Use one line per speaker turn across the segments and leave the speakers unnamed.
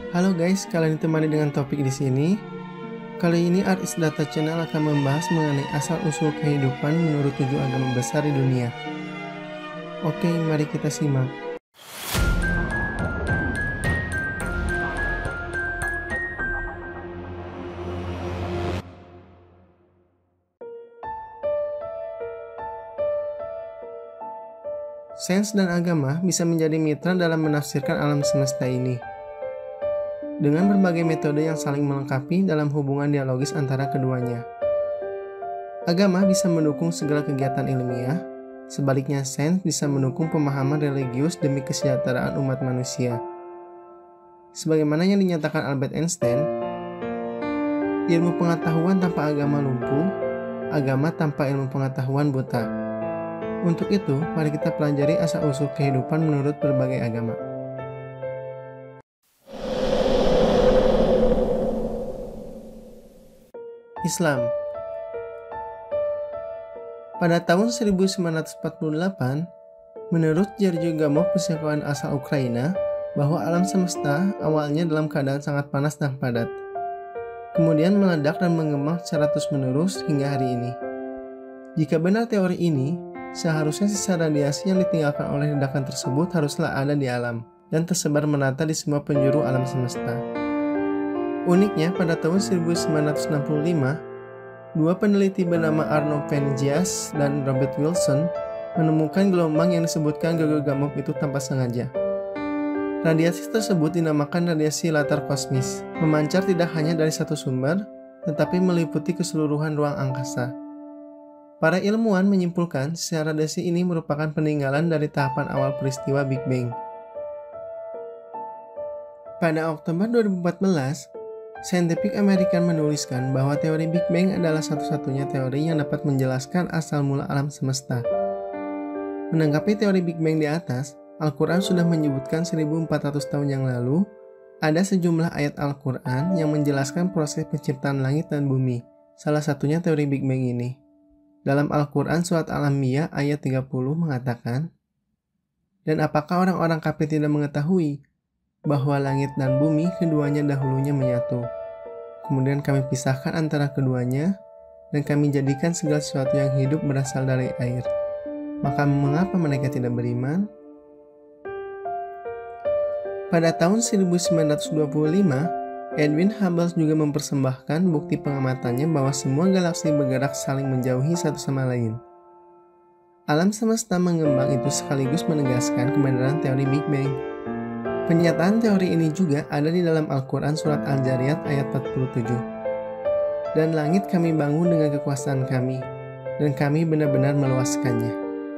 Halo guys, kalian ditemani dengan topik di sini. Kali ini Art is Data Channel akan membahas mengenai asal-usul kehidupan menurut 7 agama besar di dunia. Oke, mari kita simak. Sains dan agama bisa menjadi mitra dalam menafsirkan alam semesta ini. Dengan berbagai metode yang saling melengkapi dalam hubungan dialogis antara keduanya. Agama bisa mendukung segala kegiatan ilmiah, sebaliknya sains bisa mendukung pemahaman religius demi kesejahteraan umat manusia. Sebagaimana yang dinyatakan Albert Einstein, ilmu pengetahuan tanpa agama lumpuh, agama tanpa ilmu pengetahuan buta. Untuk itu, mari kita pelajari asal-usul kehidupan menurut berbagai agama. Islam. Pada tahun 1948, menurut Georgy Gamow, fisikawan asal Ukraina, bahwa alam semesta awalnya dalam keadaan sangat panas dan padat, kemudian meledak dan mengembang secara terus-menerus hingga hari ini. Jika benar teori ini, seharusnya sisa radiasi yang ditinggalkan oleh ledakan tersebut haruslah ada di alam dan tersebar merata di semua penjuru alam semesta. Uniknya, pada tahun 1965, dua peneliti bernama Arno Penzias dan Robert Wilson menemukan gelombang yang disebutkan Georgy Gamow itu tanpa sengaja. Radiasi tersebut dinamakan radiasi latar kosmis, memancar tidak hanya dari satu sumber, tetapi meliputi keseluruhan ruang angkasa. Para ilmuwan menyimpulkan secara radiasi ini merupakan peninggalan dari tahapan awal peristiwa Big Bang. Pada Oktober 2014, Scientific American menuliskan bahwa teori Big Bang adalah satu-satunya teori yang dapat menjelaskan asal mula alam semesta. Menanggapi teori Big Bang di atas, Al-Quran sudah menyebutkan 1400 tahun yang lalu, ada sejumlah ayat Al-Quran yang menjelaskan proses penciptaan langit dan bumi, salah satunya teori Big Bang ini. Dalam Al-Quran surat Al-Anbiya ayat 30 mengatakan, "Dan apakah orang-orang kafir tidak mengetahui bahwa langit dan bumi keduanya dahulunya menyatu. Kemudian kami pisahkan antara keduanya, dan kami jadikan segala sesuatu yang hidup berasal dari air. Maka mengapa mereka tidak beriman?" Pada tahun 1925, Edwin Hubble juga mempersembahkan bukti pengamatannya bahwa semua galaksi bergerak saling menjauhi satu sama lain. Alam semesta mengembang itu sekaligus menegaskan kebenaran teori Big Bang. Pernyataan teori ini juga ada di dalam Al-Quran surat Al-Jariyat ayat 47. "Dan langit kami bangun dengan kekuasaan kami, dan kami benar-benar meluaskannya."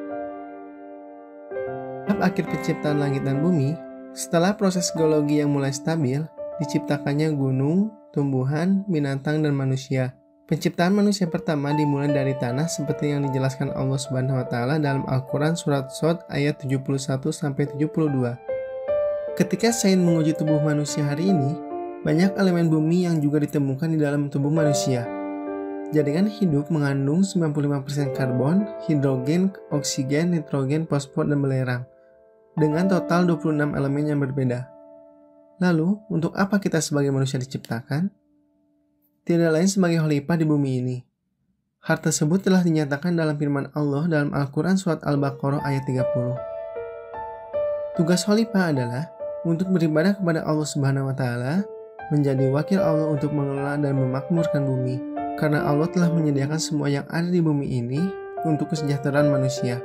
Pada akhir penciptaan langit dan bumi, setelah proses geologi yang mulai stabil, diciptakannya gunung, tumbuhan, binatang, dan manusia. Penciptaan manusia pertama dimulai dari tanah seperti yang dijelaskan Allah Subhanahu wa Ta'ala dalam Al-Quran surat Shad ayat 71-72. Ketika sains menguji tubuh manusia hari ini, banyak elemen bumi yang juga ditemukan di dalam tubuh manusia. Jaringan hidup mengandung 95% karbon, hidrogen, oksigen, nitrogen, fosfor, dan belerang, dengan total 26 elemen yang berbeda. Lalu, untuk apa kita sebagai manusia diciptakan? Tidak lain sebagai khalifah di bumi ini. Hal tersebut telah dinyatakan dalam firman Allah dalam Al-Quran surat Al-Baqarah ayat 30. Tugas khalifah adalah untuk beribadah kepada Allah Subhanahu wa Ta'ala, menjadi wakil Allah untuk mengelola dan memakmurkan bumi, karena Allah telah menyediakan semua yang ada di bumi ini untuk kesejahteraan manusia.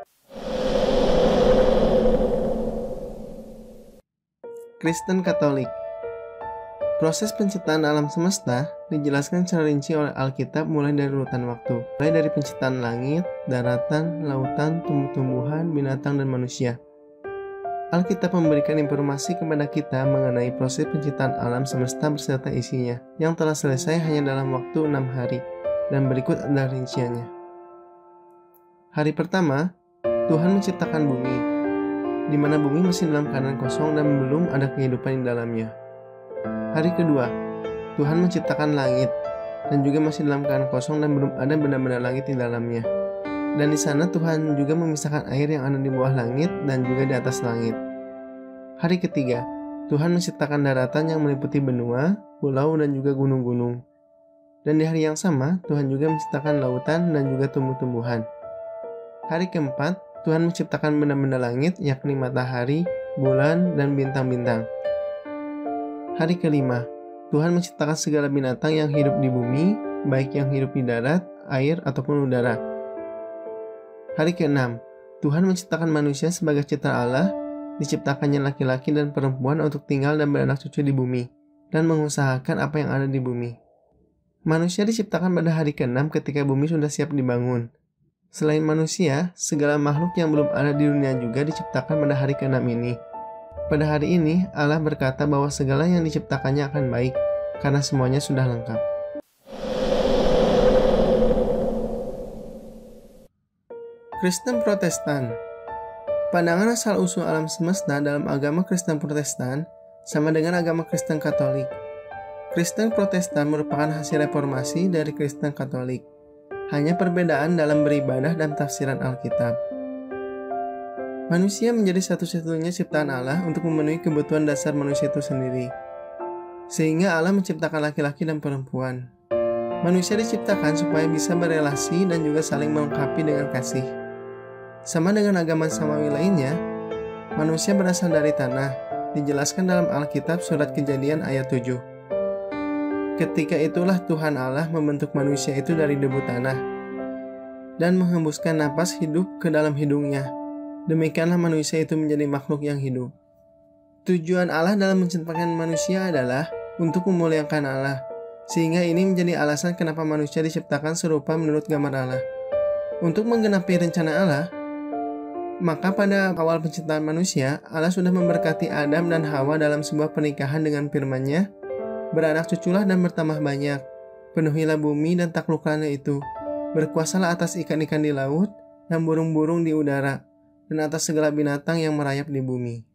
Kristen Katolik. Proses penciptaan alam semesta dijelaskan secara rinci oleh Alkitab mulai dari urutan waktu, mulai dari penciptaan langit, daratan, lautan, tumbuh-tumbuhan, binatang, dan manusia. Alkitab memberikan informasi kepada kita mengenai proses penciptaan alam semesta beserta isinya, yang telah selesai hanya dalam waktu 6 hari, dan berikut adalah rinciannya. Hari pertama, Tuhan menciptakan bumi, di mana bumi masih dalam keadaan kosong dan belum ada kehidupan di dalamnya. Hari kedua, Tuhan menciptakan langit, dan juga masih dalam keadaan kosong dan belum ada benda-benda langit di dalamnya. Dan di sana Tuhan juga memisahkan air yang ada di bawah langit dan juga di atas langit. Hari ketiga, Tuhan menciptakan daratan yang meliputi benua, pulau, dan juga gunung-gunung. Dan di hari yang sama, Tuhan juga menciptakan lautan dan juga tumbuh-tumbuhan. Hari keempat, Tuhan menciptakan benda-benda langit, yakni matahari, bulan, dan bintang-bintang. Hari kelima, Tuhan menciptakan segala binatang yang hidup di bumi, baik yang hidup di darat, air, ataupun udara. Hari keenam, Tuhan menciptakan manusia sebagai cipta Allah, diciptakannya laki-laki dan perempuan untuk tinggal dan beranak cucu di bumi, dan mengusahakan apa yang ada di bumi. Manusia diciptakan pada hari keenam ketika bumi sudah siap dibangun. Selain manusia, segala makhluk yang belum ada di dunia juga diciptakan pada hari ke-6 ini. Pada hari ini, Allah berkata bahwa segala yang diciptakannya akan baik, karena semuanya sudah lengkap. Kristen Protestan. Pandangan asal-usul alam semesta dalam agama Kristen Protestan sama dengan agama Kristen Katolik. Kristen Protestan merupakan hasil reformasi dari Kristen Katolik. Hanya perbedaan dalam beribadah dan tafsiran Alkitab. Manusia menjadi satu-satunya ciptaan Allah untuk memenuhi kebutuhan dasar manusia itu sendiri. Sehingga Allah menciptakan laki-laki dan perempuan. Manusia diciptakan supaya bisa berelasi dan juga saling melengkapi dengan kasih. Sama dengan agama samawi lainnya, manusia berasal dari tanah, dijelaskan dalam Alkitab surat Kejadian ayat 7. Ketika itulah Tuhan Allah membentuk manusia itu dari debu tanah dan menghembuskan napas hidup ke dalam hidungnya. Demikianlah manusia itu menjadi makhluk yang hidup. Tujuan Allah dalam menciptakan manusia adalah untuk memuliakan Allah, sehingga ini menjadi alasan kenapa manusia diciptakan serupa menurut gambar Allah. Untuk menggenapi rencana Allah, maka pada awal penciptaan manusia, Allah sudah memberkati Adam dan Hawa dalam sebuah pernikahan dengan firman-Nya, "Beranak cuculah dan bertambah banyak, penuhilah bumi dan taklukkanlah itu, berkuasalah atas ikan-ikan di laut dan burung-burung di udara, dan atas segala binatang yang merayap di bumi."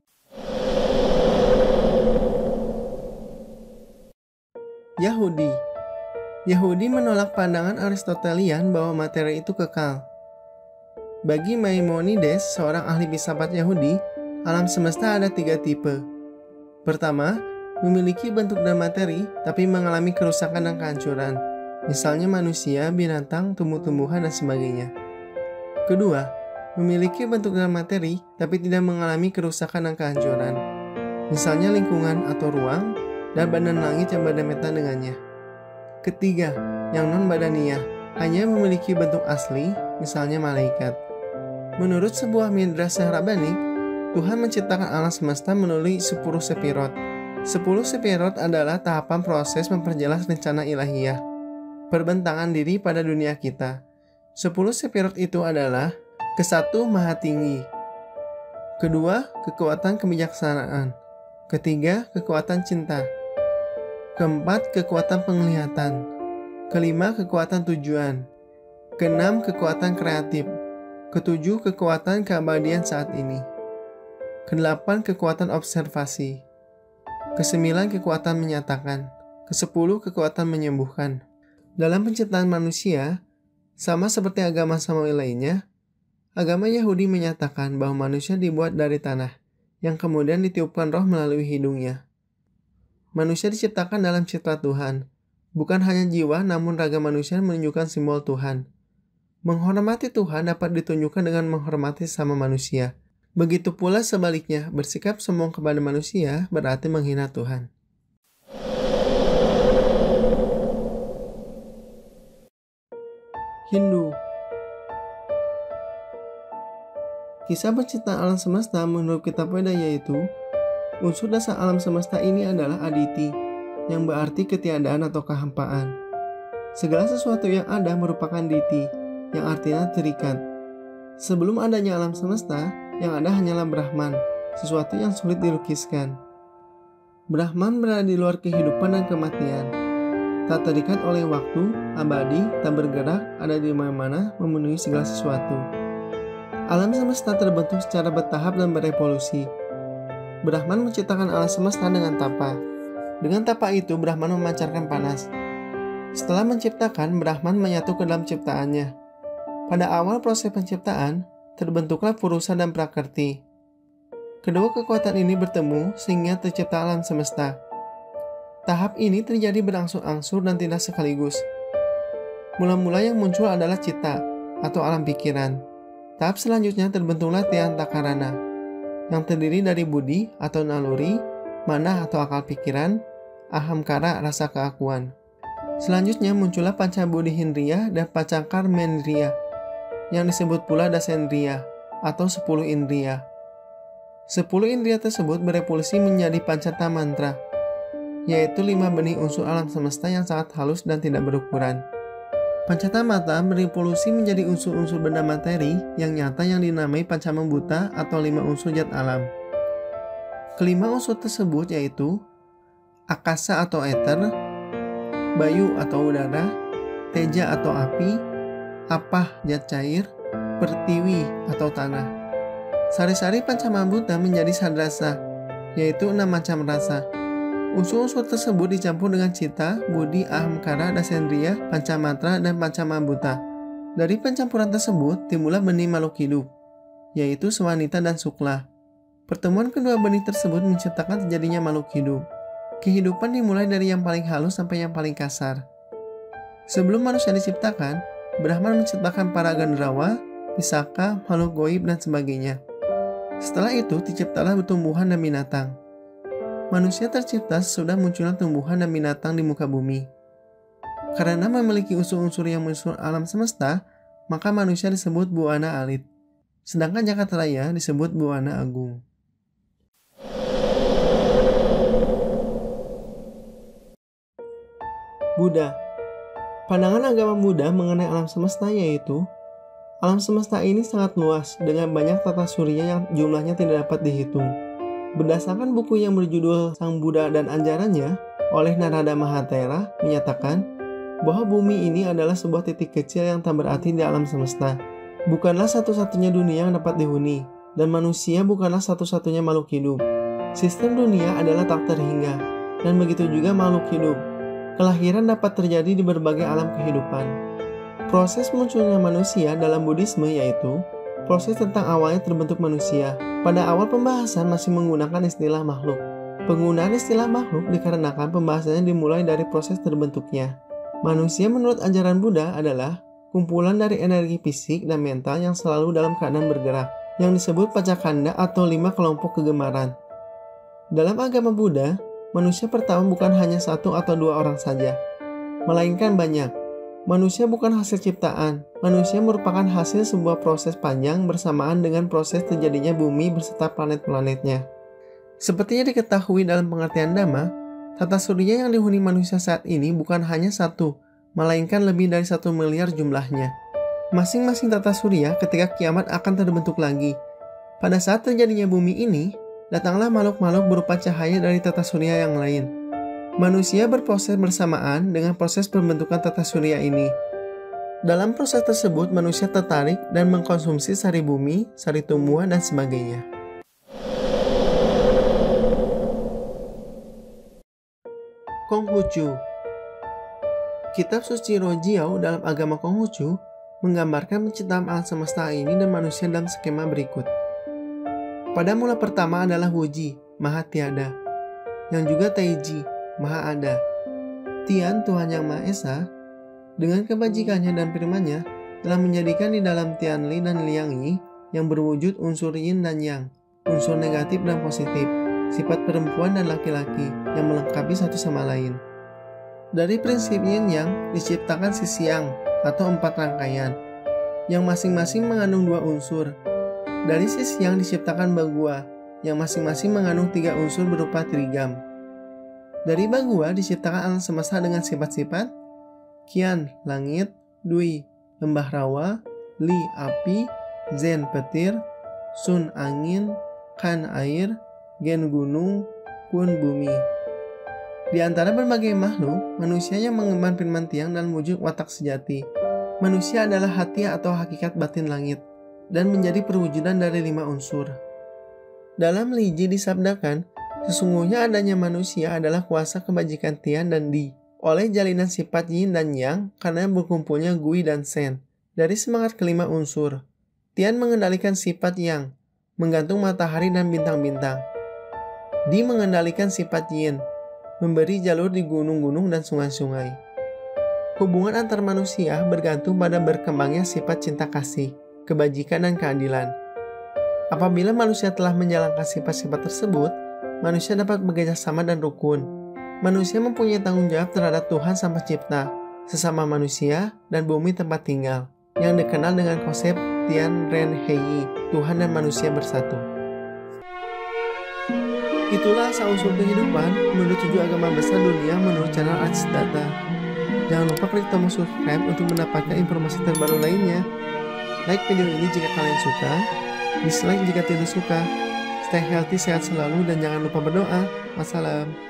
Yahudi menolak pandangan Aristotelian bahwa materi itu kekal. Bagi Maimonides, seorang ahli filsafat Yahudi, alam semesta ada 3 tipe. Pertama, memiliki bentuk dan materi, tapi mengalami kerusakan dan kehancuran, misalnya manusia, binatang, tumbuh-tumbuhan, dan sebagainya. Kedua, memiliki bentuk dan materi, tapi tidak mengalami kerusakan dan kehancuran, misalnya lingkungan atau ruang, dan badan langit yang berdempetan dengannya. Ketiga, yang non-badaniah, hanya memiliki bentuk asli, misalnya malaikat. Menurut sebuah midrash Rabbani, Tuhan menciptakan alam semesta melalui 10 sepirot. 10 sepirot adalah tahapan proses memperjelas rencana ilahiyah, perbentangan diri pada dunia kita. 10 sepirot itu adalah: ke-1, Maha Tinggi; kedua, kekuatan kebijaksanaan; ketiga, kekuatan cinta; keempat, kekuatan penglihatan; kelima, kekuatan tujuan; keenam, kekuatan kreatif; ketujuh, kekuatan keabadian saat ini; kedelapan, kekuatan observasi; ke-9, kekuatan menyatakan; ke-10, kekuatan menyembuhkan. Dalam penciptaan manusia, sama seperti agama samawi lainnya, agama Yahudi menyatakan bahwa manusia dibuat dari tanah, yang kemudian ditiupkan roh melalui hidungnya. Manusia diciptakan dalam citra Tuhan. Bukan hanya jiwa, namun raga manusia menunjukkan simbol Tuhan. Menghormati Tuhan dapat ditunjukkan dengan menghormati sesama manusia. Begitu pula sebaliknya, bersikap sombong kepada manusia berarti menghina Tuhan. Hindu. Kisah penciptaan alam semesta menurut kitab Veda yaitu, unsur dasar alam semesta ini adalah aditi, yang berarti ketiadaan atau kehampaan. Segala sesuatu yang ada merupakan diti, yang artinya terikat. Sebelum adanya alam semesta, yang ada hanyalah Brahman, sesuatu yang sulit dilukiskan. Brahman berada di luar kehidupan dan kematian. Tak terikat oleh waktu, abadi, tak bergerak, ada di mana-mana, memenuhi segala sesuatu. Alam semesta terbentuk secara bertahap dan berevolusi. Brahman menciptakan alam semesta dengan tapa. Dengan tapa itu, Brahman memancarkan panas. Setelah menciptakan, Brahman menyatu ke dalam ciptaannya. Pada awal proses penciptaan, terbentuklah Purusa dan Prakrti. Kedua kekuatan ini bertemu sehingga tercipta alam semesta. Tahap ini terjadi berangsur-angsur dan tidak sekaligus. Mula-mula yang muncul adalah cita atau alam pikiran. Tahap selanjutnya terbentuklah tian takarana, yang terdiri dari budi atau naluri, mana atau akal pikiran, ahamkara rasa keakuan. Selanjutnya muncullah panca budi hindriya dan panca karmendriya, yang disebut pula dasendriya atau 10 indriya. 10 indriya tersebut berevolusi menjadi pancata mantra, yaitu 5 benih unsur alam semesta yang sangat halus dan tidak berukuran. Pancata mata berevolusi menjadi unsur-unsur benda materi yang nyata yang dinamai pancamambuta atau 5 unsur zat alam. Kelima unsur tersebut yaitu akasa atau eter, bayu atau udara, teja atau api, apah zat cair, pertiwi atau tanah. Sari-sari pancamambuta menjadi sadrasa, yaitu 6 macam rasa. Unsur-unsur tersebut dicampur dengan cita, budi, ahamkara, dasendriya, pancamatra, dan pancamambuta. Dari pencampuran tersebut timbullah benih makhluk hidup, yaitu swanita dan sukla. Pertemuan kedua benih tersebut menciptakan terjadinya makhluk hidup. Kehidupan dimulai dari yang paling halus sampai yang paling kasar. Sebelum manusia diciptakan, Brahman menciptakan para gandrawa, pisaka, makhluk goib, dan sebagainya. Setelah itu terciptalah tumbuhan dan binatang. Manusia tercipta sesudah munculnya tumbuhan dan binatang di muka bumi. Karena memiliki unsur-unsur yang unsur alam semesta, maka manusia disebut buana alit. Sedangkan Jakataraya disebut buana agung. Buddha. Pandangan agama Buddha mengenai alam semesta yaitu alam semesta ini sangat luas dengan banyak tata surya yang jumlahnya tidak dapat dihitung. Berdasarkan buku yang berjudul Sang Buddha dan Ajarannya oleh Narada Mahatera menyatakan bahwa bumi ini adalah sebuah titik kecil yang tak berarti di alam semesta. Bukanlah satu-satunya dunia yang dapat dihuni, dan manusia bukanlah satu-satunya makhluk hidup. Sistem dunia adalah tak terhingga, dan begitu juga makhluk hidup. Kelahiran dapat terjadi di berbagai alam kehidupan. Proses munculnya manusia dalam Buddhisme yaitu proses tentang awalnya terbentuk manusia. Pada awal pembahasan masih menggunakan istilah makhluk. Penggunaan istilah makhluk dikarenakan pembahasannya dimulai dari proses terbentuknya. Manusia menurut ajaran Buddha adalah kumpulan dari energi fisik dan mental yang selalu dalam keadaan bergerak, yang disebut pacakanda atau 5 kelompok kegemaran. Dalam agama Buddha, manusia pertama bukan hanya 1 atau 2 orang saja, melainkan banyak. Manusia bukan hasil ciptaan. Manusia merupakan hasil sebuah proses panjang bersamaan dengan proses terjadinya bumi beserta planet-planetnya. Sepertinya diketahui dalam pengertian Dhamma, tata surya yang dihuni manusia saat ini bukan hanya 1, melainkan lebih dari 1 miliar jumlahnya. Masing-masing tata surya ketika kiamat akan terbentuk lagi. Pada saat terjadinya bumi ini, datanglah makhluk-makhluk berupa cahaya dari tata surya yang lain. Manusia berproses bersamaan dengan proses pembentukan tata surya ini. Dalam proses tersebut, manusia tertarik dan mengkonsumsi sari bumi, sari tumbuhan, dan sebagainya. Konghucu. Kitab suci Rojiao dalam agama Konghucu menggambarkan penciptaan alam semesta ini dan manusia dalam skema berikut. Pada mula pertama adalah Wuji, Maha Tiada, yang juga Taiji, Maha Ada. Tian, Tuhan Yang Maha Esa, dengan kebajikannya dan firman-Nya telah menjadikan di dalam Tianli dan Liangyi yang berwujud unsur yin dan yang, unsur negatif dan positif, sifat perempuan dan laki-laki yang melengkapi satu sama lain. Dari prinsip yin yang diciptakan si siang atau 4 rangkaian, yang masing-masing mengandung 2 unsur. Dari si siang diciptakan bagua, yang masing-masing mengandung 3 unsur berupa trigam. Dari bagua diciptakan alam semesta dengan sifat-sifat Qian, langit, Dui, lembah rawa, Li, api, Zen, petir, Sun, angin, Kan, air, Gen, gunung, Kun, bumi. Di antara berbagai makhluk, manusia yang mengemban firman tiang dan wujud watak sejati. Manusia adalah hati atau hakikat batin langit, dan menjadi perwujudan dari 5 unsur. Dalam Liji disabdakan, sesungguhnya adanya manusia adalah kuasa kebajikan Tian dan Di, oleh jalinan sifat Yin dan Yang karena berkumpulnya Gui dan Sen. Dari semangat kelima unsur, Tian mengendalikan sifat Yang, menggantung matahari dan bintang-bintang. Di mengendalikan sifat yin, memberi jalur di gunung-gunung dan sungai-sungai. Hubungan antar manusia bergantung pada berkembangnya sifat cinta kasih, kebajikan, dan keadilan. Apabila manusia telah menjalankan sifat-sifat tersebut, manusia dapat bekerja sama dan rukun. Manusia mempunyai tanggung jawab terhadap Tuhan Sang Pencipta, sesama manusia, dan bumi tempat tinggal, yang dikenal dengan konsep Tian Ren Hei, Tuhan dan manusia bersatu. Itulah asal-usul kehidupan menurut 7 agama besar dunia menurut channel Arts Data. Jangan lupa klik tombol subscribe untuk mendapatkan informasi terbaru lainnya. Like video ini jika kalian suka, dislike jika tidak suka. Stay healthy, sehat selalu, dan jangan lupa berdoa. Wassalam.